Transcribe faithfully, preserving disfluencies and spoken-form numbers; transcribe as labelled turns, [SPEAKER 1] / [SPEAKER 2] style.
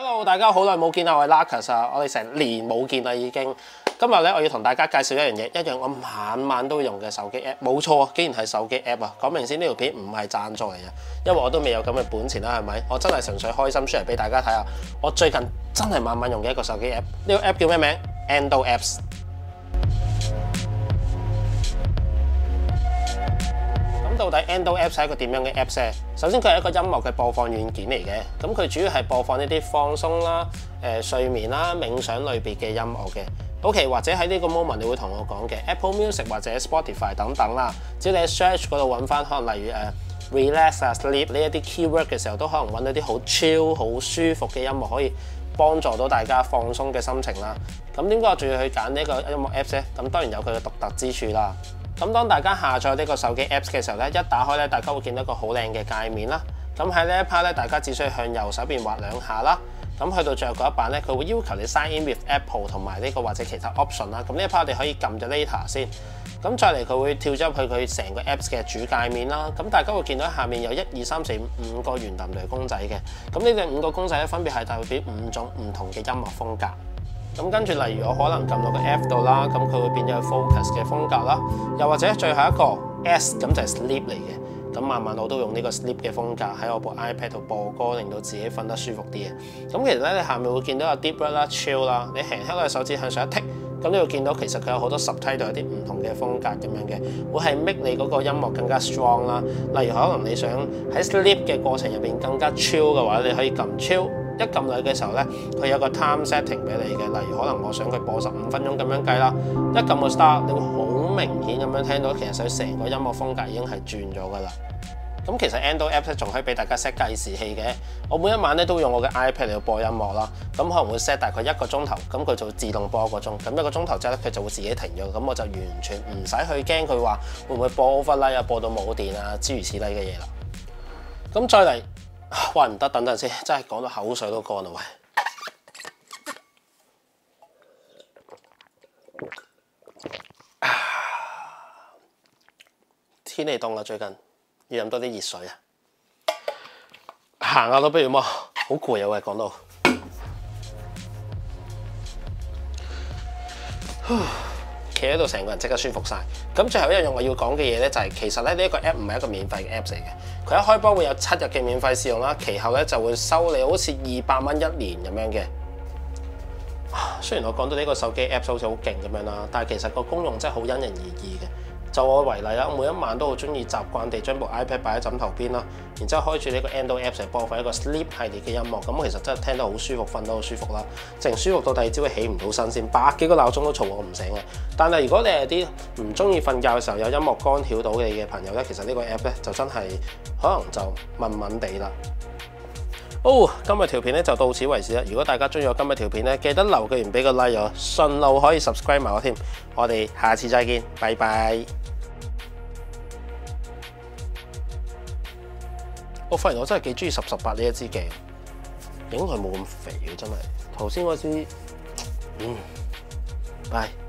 [SPEAKER 1] Hello， 大家好耐冇見啦，我係 Larkus 啊，我哋成年冇見啦已經。今日咧，我要同大家介紹一樣嘢，一樣我晚晚都用嘅手機 app。冇錯啊，竟然係手機 app 啊！講明先，呢條片唔係贊助嚟嘅，因為我都未有咁嘅本錢啦，係咪？我真係純粹開心 share 俾大家睇下，我最近真係晚晚用嘅一個手機 app。呢個 app 叫咩名 ？Endo Apps。咁到底 Endo Apps 係一個點樣嘅 Apps 咧？首先佢係一個音樂嘅播放軟件嚟嘅，咁佢主要係播放呢啲放鬆啦、誒、呃、睡眠啦、冥想類別嘅音樂嘅。OK， 或者喺呢個 moment 你會同我講嘅 Apple Music 或者 Spotify 等等啦，只要你喺 search 嗰度揾翻，可能例如誒、呃、relax 啊、sleep 呢一啲 keyword 嘅時候，都可能揾到啲好 chill、好舒服嘅音樂，可以幫助到大家放鬆嘅心情啦。咁點解我仲要去揀呢個音樂 Apps 咧？咁當然有佢嘅獨特之處啦。咁當大家下載呢個手機 Apps 嘅時候咧，一打開咧，大家會見到一個好靚嘅界面啦。咁喺呢一 part 咧，大家只需要向右手邊滑兩下啦。咁去到最後嗰一版咧，佢會要求你 sign in with Apple 同埋呢個或者其他 option 啦。咁呢一 part 我哋可以撳咗 later 先。咁再嚟佢會跳咗入去佢成個 Apps 嘅主界面啦。咁大家會見到下面有一二三四五五個圓揼雷公仔嘅。咁呢隻五個公仔咧，分別係代表五種唔同嘅音樂風格。咁跟住，例如我可能撳到個 F 度啦，咁佢會變咗 focus 嘅風格啦。又或者最後一個 S 咁就係 sleep 嚟嘅。咁慢慢我都用呢個 sleep 嘅風格喺我部 iPad 度播歌，令到自己瞓得舒服啲嘅。咁其實咧，你下面會見到有 deep breath 啦、chill 啦，你輕輕攞隻手指向上一剔，咁你會見到其實佢有好多 subtitle 有啲唔同嘅風格咁樣嘅，會係 make 你嗰個音樂更加 strong 啦。例如可能你想喺 sleep 嘅過程入邊更加 chill 嘅話，你可以撳 chill。一撳落去嘅時候咧，佢有個 time setting 俾你嘅，例如可能我想佢播十五分鐘咁樣計啦，一撳個 start，你會好明顯咁樣聽到，其實佢成個音樂風格已經係轉咗噶啦。咁其實 Endo Apps 仲可以俾大家 set 計時器嘅，我每一晚咧都會用我嘅 iPad 嚟到播音樂啦，咁可能會 set 大概一個鐘頭，咁佢就會自動播一個鐘，咁一個鐘頭之後咧佢就會自己停咗，咁我就完全唔使去驚佢話會唔會播 overlay 啊，播到冇電啊，諸如此類嘅嘢啦。咁再嚟。喂，唔得，等陣先，真係講到口水都乾啦喂！天氣凍啦，最近要飲多啲熱水啊！行下都不如麼？好攰啊喂，講到。企喺度成個人即刻舒服晒。咁最後一樣我要講嘅嘢咧，就係其實咧呢一個 app 唔係一個免費嘅 app 嚟嘅。佢一開波會有七日嘅免費試用啦，其後咧就會收你好似二百蚊一年咁樣嘅。雖然我講到呢個手機 app 好似好勁咁樣啦，但係其實個功用真係好因人而異嘅。就我為例啦，我每一晚都好中意習慣地將部 iPad 擺喺枕頭邊啦，然之後開住呢個 Endo Apps 嚟播放一個 sleep 系列嘅音樂，咁其實真係聽得好舒服，瞓得好舒服啦，淨舒服到第二朝起唔到身先，百幾個鬧鐘都嘈我唔醒嘅。但係如果你係啲唔中意瞓覺嘅時候有音樂干擾到你嘅朋友咧，其實呢個 app 咧就真係可能就悶悶地啦。哦，今日條片咧就到此為止啦。如果大家中意我今日條片咧，記得留個言俾個 like 我，順路可以 subscribe 埋我添。我哋下次再見，拜拜。我發現我真係幾中意十十八呢一支鏡，影佢冇咁肥嘅真係。頭先嗰支，嗯，拜。